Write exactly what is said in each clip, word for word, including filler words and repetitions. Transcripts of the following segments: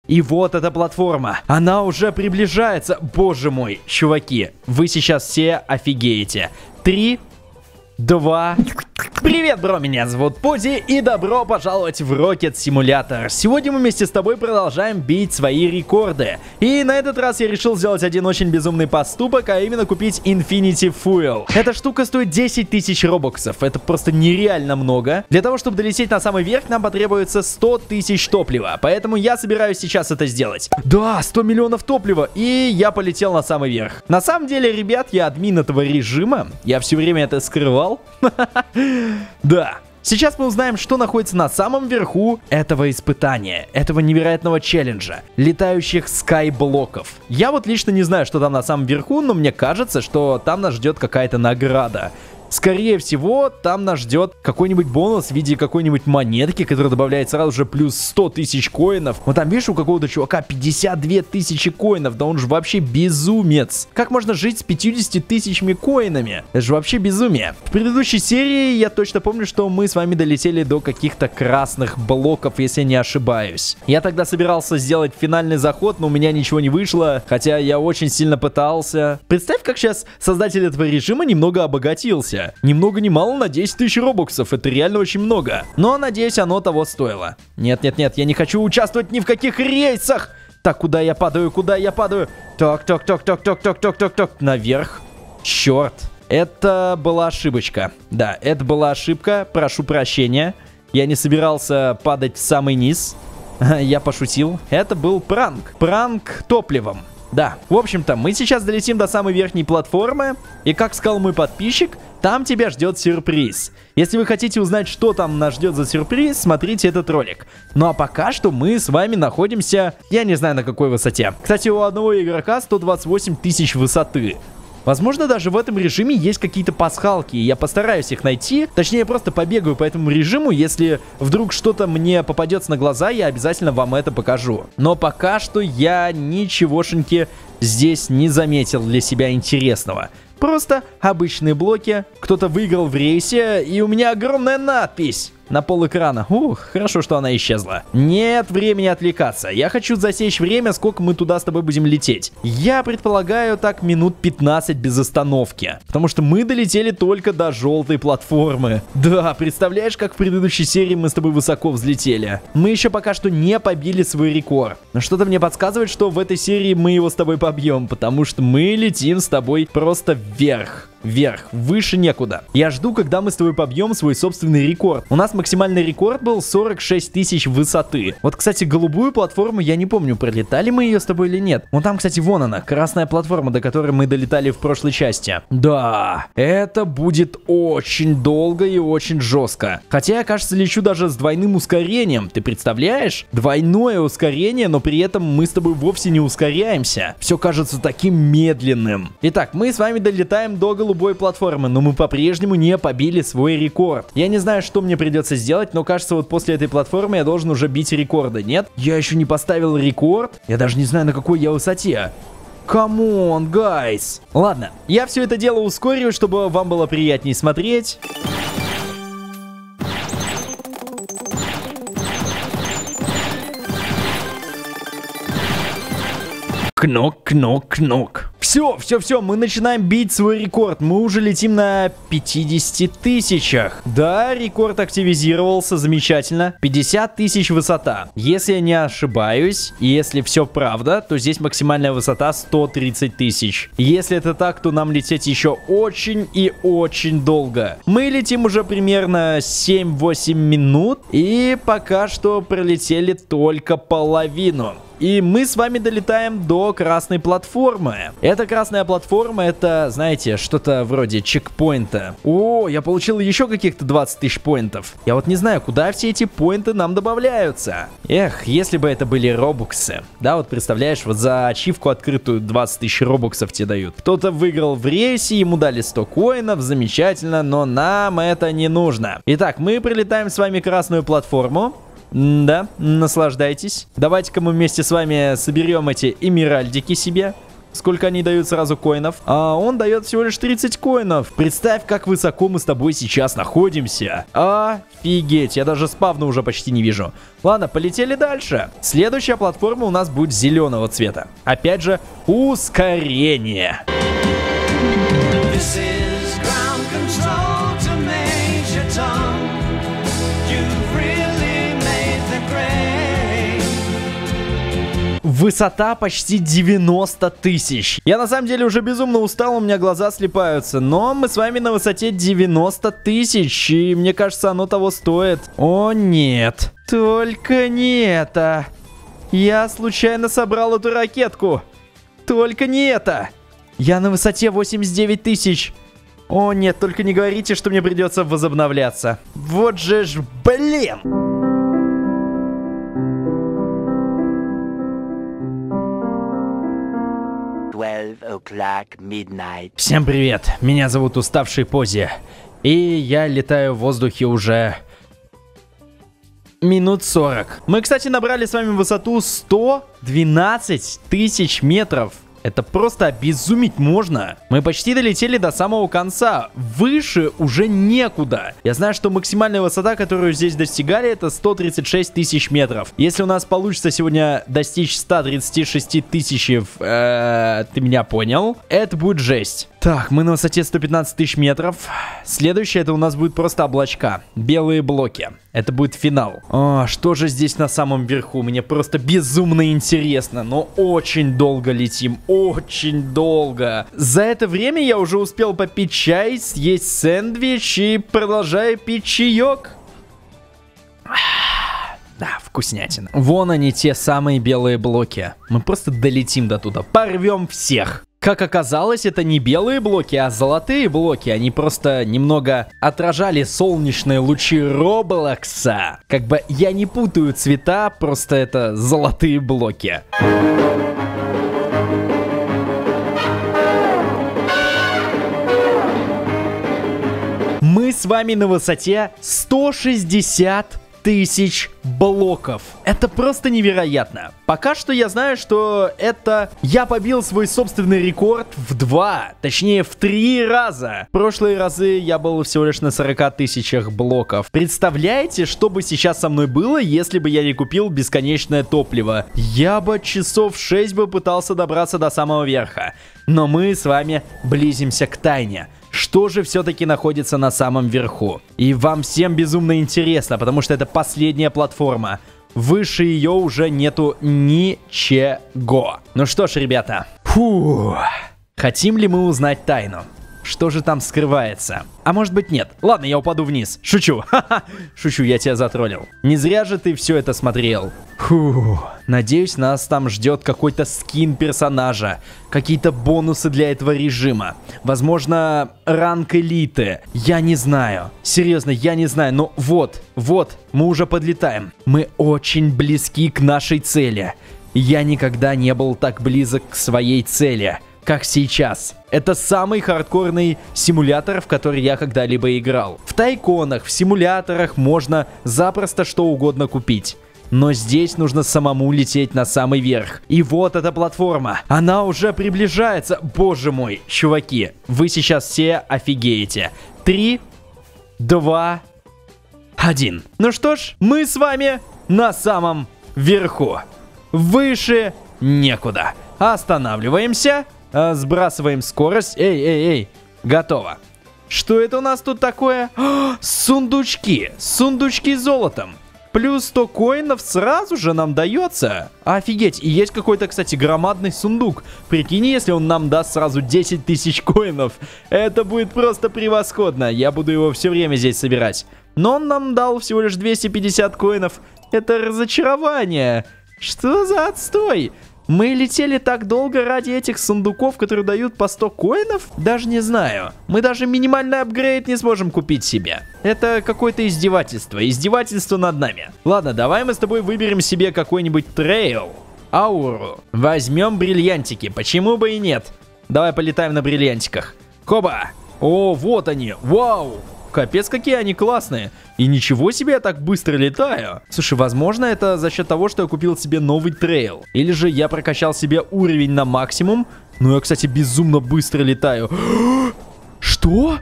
И вот эта платформа. Она уже приближается. Боже мой, чуваки, вы сейчас все офигеете. Три, два... Привет, бро, меня зовут Пози, и добро пожаловать в Rocket Simulator. Сегодня мы вместе с тобой продолжаем бить свои рекорды. И на этот раз я решил сделать один очень безумный поступок, а именно купить Infinity Fuel. Эта штука стоит десять тысяч робоксов, это просто нереально много. Для того, чтобы долететь на самый верх, нам потребуется сто тысяч топлива, поэтому я собираюсь сейчас это сделать. Да, сто миллионов топлива, и я полетел на самый верх. На самом деле, ребят, я админ этого режима, я все время это скрывал. Да. Сейчас мы узнаем, что находится на самом верху этого испытания, этого невероятного челленджа, летающих скайблоков. Я вот лично не знаю, что там на самом верху, но мне кажется, что там нас ждет какая-то награда. Скорее всего, там нас ждет какой-нибудь бонус в виде какой-нибудь монетки, которая добавляет сразу же плюс сто тысяч коинов. Вот там, видишь, у какого-то чувака пятьдесят две тысячи коинов, да он же вообще безумец. Как можно жить с пятьюдесятью тысячами коинами? Это же вообще безумие. В предыдущей серии я точно помню, что мы с вами долетели до каких-то красных блоков, если не ошибаюсь. Я тогда собирался сделать финальный заход, но у меня ничего не вышло, хотя я очень сильно пытался. Представь, как сейчас создатель этого режима немного обогатился. Ни много ни мало на десять тысяч робоксов. Это реально очень много. Но, надеюсь, оно того стоило. Нет-нет-нет, я не хочу участвовать ни в каких рейсах. Так, куда я падаю, куда я падаю? Так, так, так, так, так, так, так, так, так. Наверх. Черт. Это была ошибочка. Да, это была ошибка. Прошу прощения. Я не собирался падать в самый низ. Я пошутил. Это был пранк. Пранк топливом. Да, в общем-то, мы сейчас долетим до самой верхней платформы, и, как сказал мой подписчик, там тебя ждет сюрприз. Если вы хотите узнать, что там нас ждет за сюрприз, смотрите этот ролик. Ну а пока что мы с вами находимся, я не знаю на какой высоте. Кстати, у одного игрока сто двадцать восемь тысяч высоты. Возможно, даже в этом режиме есть какие-то пасхалки, и я постараюсь их найти. Точнее, я просто побегаю по этому режиму. Если вдруг что-то мне попадется на глаза, я обязательно вам это покажу. Но пока что я ничегошеньки здесь не заметил для себя интересного. Просто обычные блоки, кто-то выиграл в рейсе, и у меня огромная надпись на пол экрана. Ух, хорошо, что она исчезла. Нет времени отвлекаться. Я хочу засечь время, сколько мы туда с тобой будем лететь. Я предполагаю так минут пятнадцать без остановки. Потому что мы долетели только до желтой платформы. Да, представляешь, как в предыдущей серии мы с тобой высоко взлетели. Мы еще пока что не побили свой рекорд. Но что-то мне подсказывает, что в этой серии мы его с тобой побьем. Потому что мы летим с тобой просто вверх. Вверх, выше некуда. Я жду, когда мы с тобой побьем свой собственный рекорд. У нас максимальный рекорд был сорок шесть тысяч высоты. Вот, кстати, голубую платформу я не помню, пролетали мы ее с тобой или нет. Вон там, кстати, вон она, красная платформа, до которой мы долетали в прошлой части. Да, это будет очень долго и очень жестко. Хотя я, кажется, лечу даже с двойным ускорением. Ты представляешь? Двойное ускорение, но при этом мы с тобой вовсе не ускоряемся. Все кажется таким медленным. Итак, мы с вами долетаем до голубой голубой платформы, но мы по-прежнему не побили свой рекорд. Я не знаю, что мне придется сделать, но кажется, вот после этой платформы я должен уже бить рекорды, нет? Я еще не поставил рекорд? Я даже не знаю, на какой я высоте. Камон, гайс. Ладно, я все это дело ускорю, чтобы вам было приятнее смотреть. Кнок, кнок, кнок. Все, все, все, мы начинаем бить свой рекорд. Мы уже летим на пятидесяти тысячах. Да, рекорд активизировался, замечательно. пятьдесят тысяч высота. Если я не ошибаюсь, и если все правда, то здесь максимальная высота сто тридцать тысяч. Если это так, то нам лететь еще очень и очень долго. Мы летим уже примерно семь-восемь минут, и пока что пролетели только половину. И мы с вами долетаем до красной платформы. Эта красная платформа, это, знаете, что-то вроде чекпоинта. О, я получил еще каких-то двадцать тысяч поинтов. Я вот не знаю, куда все эти поинты нам добавляются. Эх, если бы это были робоксы. Да, вот представляешь, вот за ачивку открытую двадцать тысяч робоксов тебе дают. Кто-то выиграл в рейсе, ему дали сто коинов, замечательно, но нам это не нужно. Итак, мы прилетаем с вами красную платформу. Да, наслаждайтесь. Давайте-ка мы вместе с вами соберем эти эмеральдики себе. Сколько они дают сразу коинов? А он дает всего лишь тридцать коинов. Представь, как высоко мы с тобой сейчас находимся. Офигеть, я даже спавна уже почти не вижу. Ладно, полетели дальше. Следующая платформа у нас будет зеленого цвета. Опять же, ускорение. Высота почти девяносто тысяч. Я на самом деле уже безумно устал, у меня глаза слипаются. Но мы с вами на высоте девяносто тысяч. И мне кажется, оно того стоит. О нет, только не это. Я случайно собрал эту ракетку. Только не это. Я на высоте восемьдесят девять тысяч. О нет, только не говорите, что мне придется возобновляться. Вот же ж, блин. Всем привет, меня зовут Уставший Пози, и я летаю в воздухе уже минут сорок. Мы, кстати, набрали с вами высоту сто двенадцать тысяч метров. Это просто обезумить можно. Мы почти долетели до самого конца. Выше уже некуда. Я знаю, что максимальная высота, которую здесь достигали, это сто тридцать шесть тысяч метров. Если у нас получится сегодня достичь ста тридцати шести тысяч, э, ты меня понял, это будет жесть. Так, мы на высоте сто пятнадцать тысяч метров. Следующее, это у нас будет просто облачка. Белые блоки. Это будет финал. О, что же здесь на самом верху? Мне просто безумно интересно. Но очень долго летим. Очень долго. За это время я уже успел попить чай, съесть сэндвич и продолжаю пить чаек. Да, вкуснятина. Вон они, те самые белые блоки. Мы просто долетим до туда. Порвем всех. Как оказалось, это не белые блоки, а золотые блоки. Они просто немного отражали солнечные лучи Роблокса. Как бы я не путаю цвета, просто это золотые блоки. Мы с вами на высоте сто шестьдесят тысяч блоков. Это просто невероятно. Пока что я знаю, что это я побил свой собственный рекорд в два, точнее в три раза. В прошлые разы я был всего лишь на сорока тысячах блоков. Представляете, что бы сейчас со мной было, если бы я не купил бесконечное топливо? Я бы часов шесть бы пытался добраться до самого верха. Но мы с вами близимся к тайне. Что же все-таки находится на самом верху? И вам всем безумно интересно, потому что это последняя платформа. Выше ее уже нету ничего. Ну что ж, ребята. Фу. Хотим ли мы узнать тайну? Что же там скрывается? А может быть нет. Ладно, я упаду вниз. Шучу. Ха-ха. Шучу, я тебя затроллил. Не зря же ты все это смотрел. Фу. Надеюсь, нас там ждет какой-то скин персонажа. Какие-то бонусы для этого режима. Возможно, ранг элиты. Я не знаю. Серьезно, я не знаю. Но вот, вот, мы уже подлетаем. Мы очень близки к нашей цели. Я никогда не был так близок к своей цели, как сейчас. Это самый хардкорный симулятор, в который я когда-либо играл. В тайконах, в симуляторах можно запросто что угодно купить. Но здесь нужно самому лететь на самый верх. И вот эта платформа. Она уже приближается. Боже мой, чуваки, вы сейчас все офигеете. Три, два, один. Ну что ж, мы с вами на самом верху. Выше некуда. Останавливаемся. Сбрасываем скорость. Эй, эй, эй. Готово. Что это у нас тут такое? О, сундучки. Сундучки с золотом. Плюс сто коинов сразу же нам дается. Офигеть. И есть какой-то, кстати, громадный сундук. Прикинь, если он нам даст сразу десять тысяч коинов. Это будет просто превосходно. Я буду его все время здесь собирать. Но он нам дал всего лишь двести пятьдесят коинов. Это разочарование. Что за отстой? Мы летели так долго ради этих сундуков, которые дают по сто коинов? Даже не знаю. Мы даже минимальный апгрейд не сможем купить себе. Это какое-то издевательство. Издевательство над нами. Ладно, давай мы с тобой выберем себе какой-нибудь трейл. Ауру. Возьмем бриллиантики. Почему бы и нет? Давай полетаем на бриллиантиках. Хоба. О, вот они. Вау. капец, какие они классные. И ничего себе, я так быстро летаю. Слушай, возможно, это за счет того, что я купил себе новый трейл. Или же я прокачал себе уровень на максимум. Ну, я, кстати, безумно быстро летаю. Что?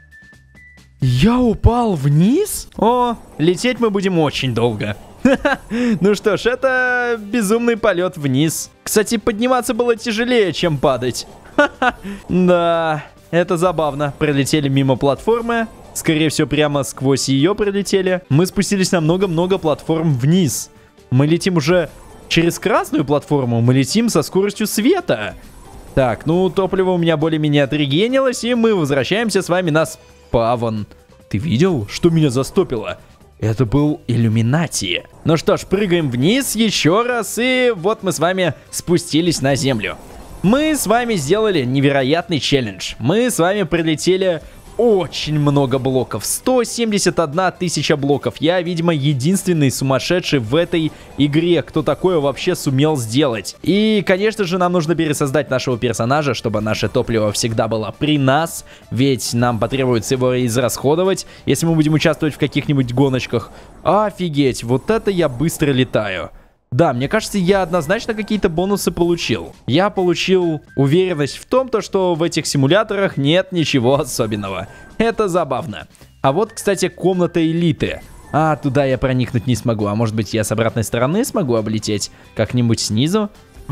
Я упал вниз? О, лететь мы будем очень долго. Ну что ж, это безумный полет вниз. Кстати, подниматься было тяжелее, чем падать. Да, это забавно. Пролетели мимо платформы. Скорее всего, прямо сквозь ее пролетели. Мы спустились на много-много платформ вниз. Мы летим уже через красную платформу. Мы летим со скоростью света. Так, ну, топливо у меня более-менее отрегенилось, и мы возвращаемся с вами на спавн. Ты видел, что меня застопило? Это был иллюминати. Ну что ж, прыгаем вниз еще раз, и вот мы с вами спустились на землю. Мы с вами сделали невероятный челлендж. Мы с вами прилетели очень много блоков. сто семьдесят одна тысяча блоков. Я, видимо, единственный сумасшедший в этой игре, кто такое вообще сумел сделать. И, конечно же, нам нужно пересоздать нашего персонажа, чтобы наше топливо всегда было при нас. Ведь нам потребуется его израсходовать, если мы будем участвовать в каких-нибудь гоночках. Офигеть, вот это я быстро летаю. Да, мне кажется, я однозначно какие-то бонусы получил. Я получил уверенность в том, то, что в этих симуляторах нет ничего особенного. Это забавно. А вот, кстати, комната элиты. А, туда я проникнуть не смогу. А может быть, я с обратной стороны смогу облететь? Как-нибудь снизу?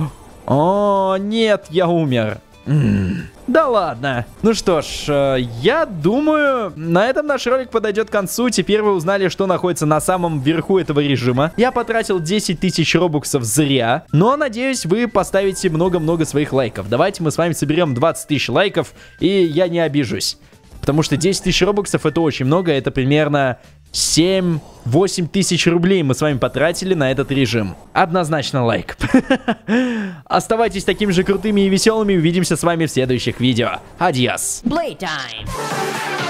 О, нет, я умер. М-м, да ладно. Ну что ж, э, я думаю, на этом наш ролик подойдет к концу. Теперь вы узнали, что находится на самом верху этого режима. Я потратил десять тысяч робуксов зря, но надеюсь, вы поставите много-много своих лайков. Давайте мы с вами соберем двадцать тысяч лайков, и я не обижусь. Потому что десять тысяч робуксов это очень много, это примерно семь-восемь тысяч рублей мы с вами потратили на этот режим. Однозначно лайк. Оставайтесь такими же крутыми и веселыми. Увидимся с вами в следующих видео. Адьос.